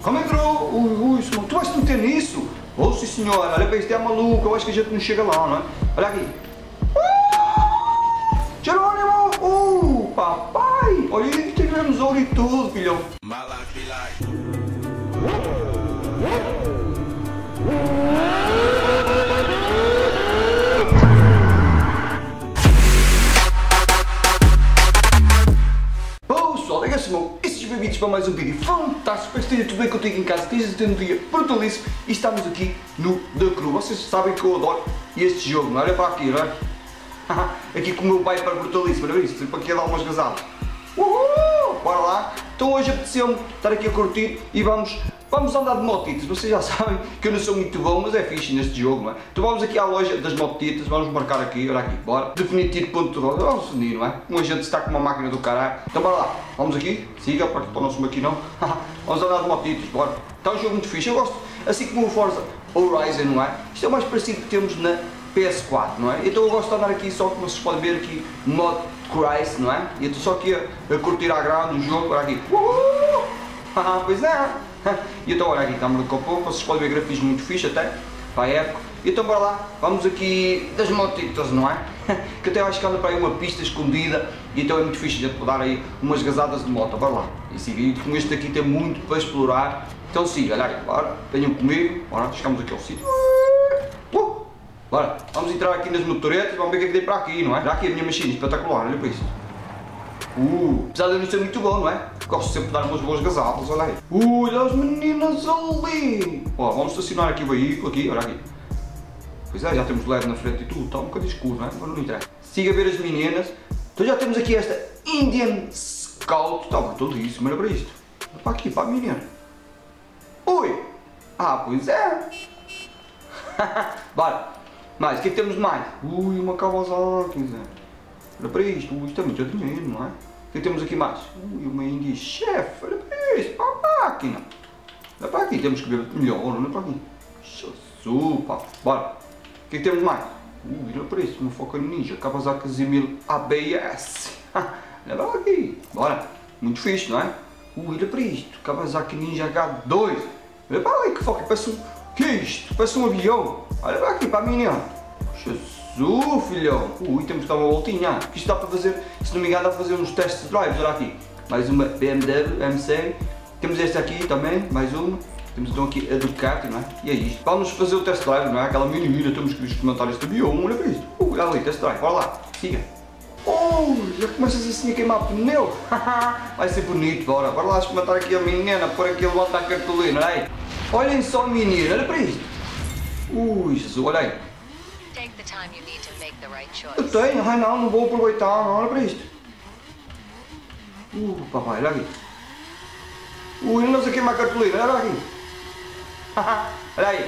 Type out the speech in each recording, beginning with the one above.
Como entrou? Ui, tu vais te meter nisso? Oh, sim senhor, olha para isto, é maluco, eu acho que a gente não chega lá, não é? Olha aqui. Jerônimo! Papai! Olha, tivemos ouro e tudo, filhão. Pessoal, liga-se, meu. Esses bem-vindos para mais um vídeo fantástico. Espero que esteja tudo bem contigo em casa, esteja tendo um dia brutalíssimo. E estamos aqui no The Crew. Vocês sabem que eu adoro este jogo, não é? Olha para aqui, não é? Aqui com o meu pai para brutalíssimo, não é isso? Sempre aqui a dar umas gazadas. Uhul! Bora lá! Então hoje apeteceu-me estar aqui a curtir e vamos andar de motitas. Vocês já sabem que eu não sou muito bom, mas é fixe neste jogo, não é? Então vamos aqui à loja das motitas, vamos marcar aqui, olha aqui, bora. Definitivo ponto de roda, vamos definir, não é? Um agente está com uma máquina do caralho. Então bora lá, vamos aqui, siga para o nosso maquinão. Vamos andar de motitas, bora. Está um jogo muito fixe, eu gosto, assim como o Forza Horizon, não é? Isto é o mais parecido que temos na PS4, não é? Então eu gosto de andar aqui só, como vocês podem ver aqui, mod Christ, não é? E eu estou só aqui a curtir à grande o jogo, olha aqui. Pois é! E então olha aqui, câmara de copo, vocês podem ver grafismo muito fixe até, para a época. E então bora lá, vamos aqui das motitas, não é? Que até acho que anda para aí uma pista escondida, e então é muito fixe a gente dar aí umas gazadas de moto, bora lá. E siga, e como este aqui tem muito para explorar, então siga, olha aí, bora, venham comigo, bora, chegamos aqui ao sítio. Bora, vamos entrar aqui nas motoretas, vamos ver o que é que tem para aqui, não é? Já aqui a minha machine, espetacular, olha para isto. Apesar de eu não ser muito bom, não é? Gosto sempre de dar umas boas gazadas, olha aí. Olha as meninas ali! Ó, vamos estacionar aqui o veículo, aqui, olha aqui. Pois é, já temos LED na frente e tudo, está um bocadinho escuro, não é? Mas não interessa. Siga a ver as meninas. Então já temos aqui esta Indian Scout, está brutalíssimo, olha para isto. Olha para aqui, para a menina. Ui! Pois é! Bora! Mais, o que é que temos de mais? Ui, uma Kawasaki, olha para isto, isto é muito dinheiro, não é? O que é que temos aqui mais? Ui, uma Indy Chef, olha para isto, para a máquina. Olha para aqui, temos que ver melhor, olha para aqui. Jesus, pá, bora. O que é que temos mais? Ui, olha para isto, uma Foca Ninja, Kawasaki Z1000 ABS. Olha para aqui, bora. Muito fixe, não é? Ui, olha para isto, Kawasaki Ninja H2. Olha para ali, que foca, parece um... Que é isto? Parece um avião. Olha para aqui, para a menina. Jesus, filhão. Ui, temos que dar uma voltinha. Isto dá para fazer, se não me engano, dá para fazer uns test drives. Olha aqui. Mais uma BMW M-Série. Temos esta aqui também, mais uma. Temos então aqui a Ducati, não é? E é isto. Vamos fazer o test drive, não é? Aquela menina, temos que experimentar este avião. Olha para isto. Olha ali, test drive. Bora lá. Siga. Já começas assim a queimar pneu. Vai ser bonito, bora. Bora lá experimentar aqui a menina, pôr aqui a volta à cartolina, olha aí. Olhem só a menina, olha para isto. Ui, Jesus, olha aí. Eu tenho, não vou aproveitar, não, olha para isto. Papai, olha aqui. Não sei queimar a cartolina, olha aqui. Olha aí.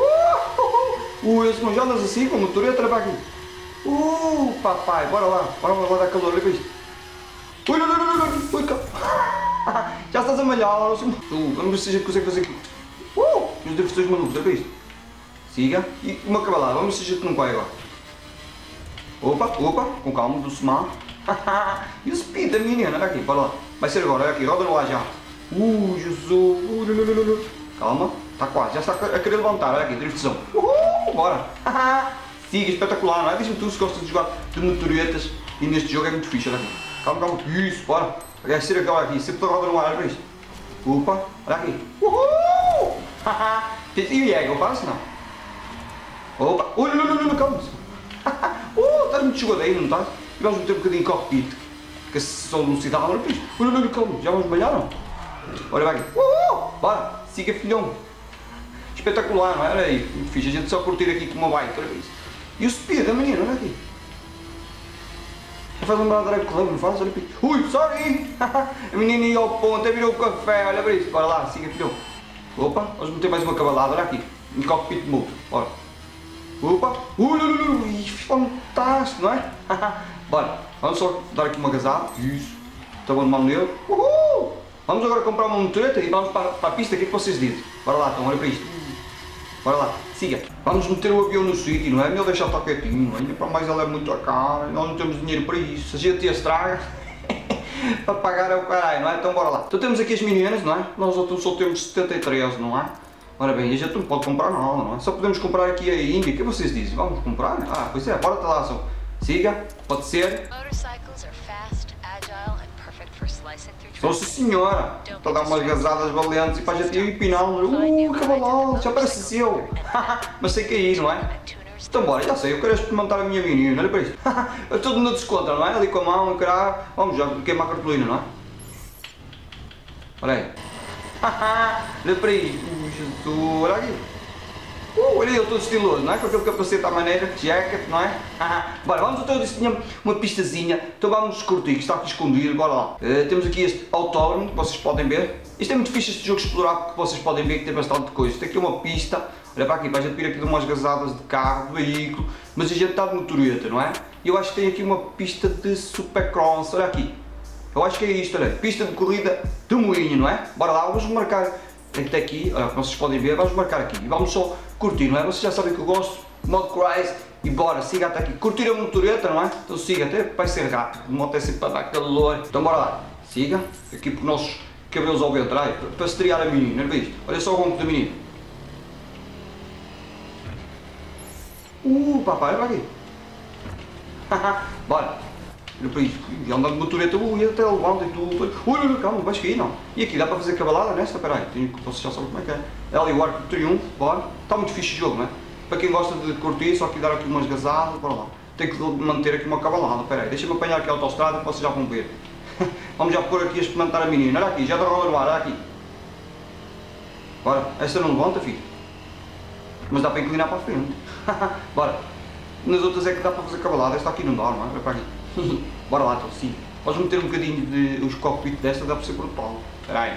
Esse já andas assim, com o motoreta, olha para aqui. Papai, bora lá dar calor, olha para isto. Ui, já estás a malhar, vamos ver se a gente consegue fazer aqui. Os diversões malucos, olha para isto. Siga. E uma cavalada, vamos ver se a gente não vai agora. Opa, com calma, do semar. E o speed da menina, olha aqui, bora lá. Vai ser agora, olha aqui, roda no ar já. Jesus. Calma, está quase, já está a querer levantar, olha aqui, driftzão. Bora. Siga, espetacular, não é? Diz-me tu se gostas de jogar de motoretas e neste jogo é muito fixe, olha aqui. Calma, isso, bora. Vai ser agora aqui, sempre roda no ar, olha para isto. Olha aqui. E o Jäger, faz não? Calma. Estás muito jogadeiro, não estás? E vamos meter um bocadinho de cockpit. Que só velocidade, olha para isto. Calma, já vamos malhar, não? Olha aqui. Bora, siga, filhão. Espetacular, não é? Olha aí, muito fixe. A gente só curtir aqui com uma bike, olha para isto. E o speed da menina, olha aqui. Faz lembrar a Drive Club, não faz? Olha para isto. Sorry! A menina ia ao ponto, até virou o café, olha para isto. Bora lá, siga, filhão. Vamos meter mais uma cavalada, olha aqui. Um cockpit de moto, bora. Fantástico, não é? Bora, vamos só dar aqui uma gazada. Isso. Está bom de mão nele. Vamos agora comprar uma motoreta e vamos para a pista, o que é que vocês dizem? Bora lá, então, olha para isto. Bora lá, siga. Vamos meter o avião no sítio, não é? Melhor deixar estar quietinho, não é? Para mais ela é muito cara, nós não temos dinheiro para isso. Se a gente estraga, Para pagar é o caralho, não é? Então bora lá. Então temos aqui as meninas, não é? Nós só temos 73, não é? Ora bem, a gente não pode comprar nada, não é? Só podemos comprar aqui a Índia. O que vocês dizem? Vamos comprar? Ah, pois é, bora lá só. Siga, pode ser. Nossa senhora! Está a dar umas gazadas valentes e para a gente ir empinando. Cavalão, já parece seu. Mas sei cair, não é? Então bora, já sei, eu quero experimentar a minha menina, olha para isto. É tudo na descontra, não é? Ali com a mão, caralho. Vamos já queimar a cartolina, não é? Olha aí. Olha para isto. Jesus, olha aqui. Olha ele todo estiloso, não é? Com aquele capacete à maneira, jacket, não é? Bora, vamos então, eu disse que tinha uma pistazinha, então vamos curtir, que está aqui escondido, bora lá. Temos aqui este autódromo, que vocês podem ver. Isto é muito fixe este jogo explorar, porque vocês podem ver que tem bastante coisa. Isto aqui é uma pista, olha para aqui, para a gente vir aqui de umas gazadas de carro, de veículo, mas a gente está de motoreta, não é? E eu acho que tem aqui uma pista de supercross, olha aqui. Eu acho que é isto, olha, pista de corrida de moinho, não é? Bora lá, vamos marcar até aqui, olha, como vocês podem ver, vamos marcar aqui e vamos só curtir, não é? Vocês já sabem que eu gosto, modo crazy, e bora, siga até aqui, curtir a motoreta, não é? Então siga, até vai ser rápido, o moto é sempre para dar calor, então bora lá, siga, aqui por nossos cabelos ao vento, para estrear a menina, não é isto? Olha só o ronco da menina. Papai, olha para aqui. Bora. Olha para isto, e andando de motoreta, até levanta e tudo. Calma, não vais cair não. E aqui dá para fazer cavalada nesta? Espera aí, vocês já sabem como é que é. É ali o arco de triunfo, bora. Está muito fixe o jogo, não é? Para quem gosta de curtir, só que dar aqui umas gazadas, bora lá. Tem que manter aqui uma cavalada, espera aí, deixa-me apanhar aqui a autostrada que vocês já vão ver. Vamos já pôr aqui a experimentar a menina, olha aqui, já está a rolar no ar, olha aqui. Bora, esta não levanta, filho. Mas dá para inclinar para a frente. Bora. Nas outras é que dá para fazer cavalada, esta aqui não dá, não é? Olha para aqui. Bora lá, então, sim. Vamos meter um bocadinho de os cockpit desta, dá para ser brutal. Espera aí.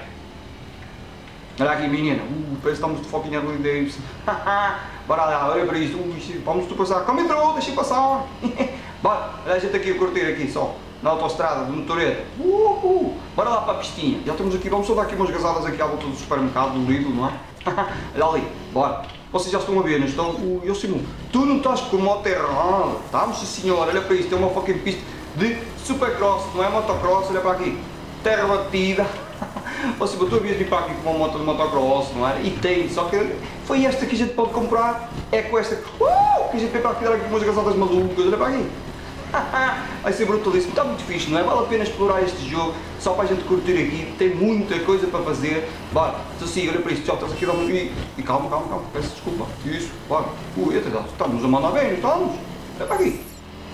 Olha aqui, menina. Parece que estamos de foquinha ali Davis. Bora lá, olha para isto. Vamos tu passar. Como entrou? Deixa eu passar. Bora, olha a gente aqui a curtir aqui só. Na autostrada, de motoreta. Bora lá para a pistinha. Já estamos aqui, vamos só dar aqui umas gazadas aqui à volta do supermercado, do Lidl, não é? Olha ali, bora. Vocês já estão a ver, não estão? Eu Simão, tu não estás com moto errada. Estamos, sim senhor, olha para isto, é uma fucking pista de supercross, não é motocross, olha para aqui. Terra batida. Ou seja, tu havias vir para aqui com uma moto de motocross, não é? E tem, só que foi esta que a gente pode comprar, é com esta que a gente vem para aqui dar aqui umas gazadas malucas, olha para aqui. Vai ser brutalíssimo, está muito fixe, não é? Vale a pena explorar este jogo, só para a gente curtir aqui, tem muita coisa para fazer. Bora, então siga, olha para isto, já estás aqui a dar um... E calma, peço desculpa, isso, bora. Estamos a mandar bem, estamos? Olha para aqui.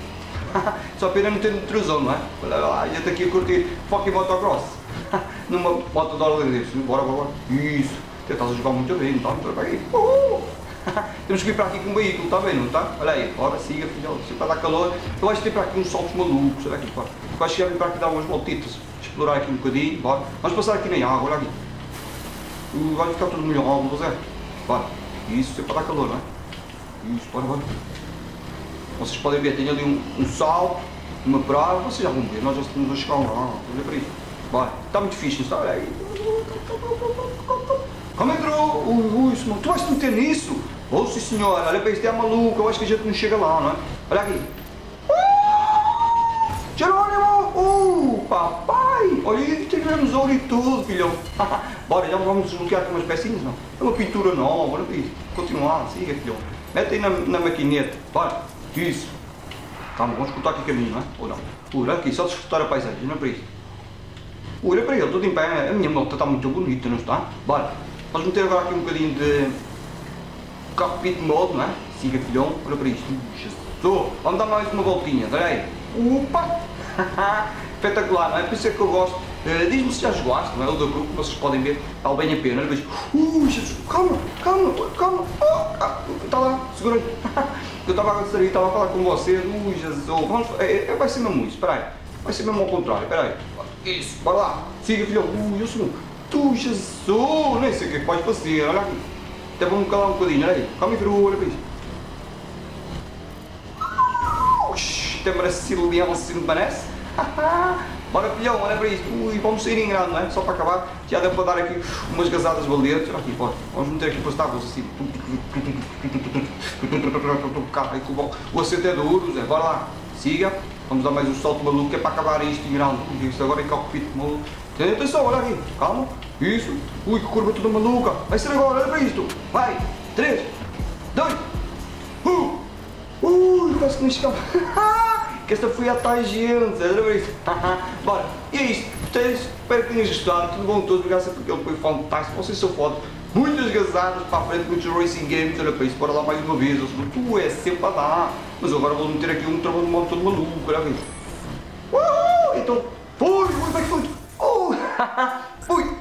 Só pena não ter intrusão, não é? Olha lá, a gente aqui a curtir fucking motocross. Numa moto de hora de bora. Isso, você estás a jogar muito bem, então, olha para aqui. Temos que vir para aqui com um veículo, está bem, não está? Olha aí, bora, siga, filhão, se para dar calor. Eu acho que tem para aqui uns saltos malucos, olha aqui, bora. Eu acho que já vim para aqui dar umas voltitas, explorar aqui um bocadinho, bora. Vamos passar aqui na água, olha aqui. Vai ficar tudo molhado, não é? Bora, isso é para dar calor, não é? Isso, bora. Vocês podem ver, tem ali um salto, uma praia, vocês já vão ver, nós já estamos a chegar lá, olha para isso. Bora, está muito fixe, não está? Olha aí. Como entrou? Tu vais te meter nisso? Oh, sim senhora, olha para isto, é maluco, eu acho que a gente não chega lá, não é? Olha aqui. Jerônimo! Papai! Olha, tivemos ouro e tudo, filhão. Bora, já vamos desbloquear aqui umas pecinhas, não? É uma pintura nova, olha para isto. Continuar, siga, filhão. Mete aí na maquineta, bora. Isso. Calma, vamos cortar aqui o caminho, não é? Ou não? Olha aqui, só desfrutar a paisagem, olha para isto. Olha para ele, tudo em pé, a minha moto está muito bonita, não está? Bora. Vamos meter agora aqui um bocadinho de cockpit mode, não é? Siga, filhão, olha para isto. Jesus! Vamos dar mais uma voltinha, olha aí. Opa! Espetacular, não é? Por isso é que eu gosto. Diz-me se já jogaste, não é? O da grupo, vocês podem ver, vale bem a pena. Olha para isto. Jesus! Calma! Está lá, segura aí. Eu estava a distrair, estava a falar com vocês. Jesus! Vamos, vai ser mesmo isso, espera aí. Vai ser mesmo ao contrário, espera aí. Isso, bora lá. Siga, filhão. Eu sou tu, Jesus, nem sei o que é que vais fazer, olha aqui. Até vamos calar um bocadinho, olha aí. Calma aí, olha para isto. Até parece silêncio, se não parece. Bora, filhão, olha para isto. Vamos sair em grande, não é? Só para acabar, já deu para dar aqui umas gazadas valentes. Olha aqui, bora. Vamos meter aqui para os tábuas assim. O assento é duro, Zé. Bora lá. Siga. Vamos dar mais um salto maluco que é para acabar isto em grande. Isto agora é cockpit maluco. Tenha atenção, olha aqui. Calma. Isso. Ui, que curva toda maluca. Vai ser agora, olha para isto. Vai. 3, 2, 1. Ui, quase que não chegava. Que esta foi a tangente. Olha para isto. Bora. E é isto. Espero que tenhas gostado. Tudo bom a todos. Obrigado sempre porque ele foi fantástico. Vocês são foda. Muitas gazadas para a frente, muitos racing games. Olha para isso, bora lá mais uma vez. Tu é sempre a dar. Mas agora vou meter aqui um travão de moto todo maluco. Olha aqui. Então, fui, como é que foi? Fui.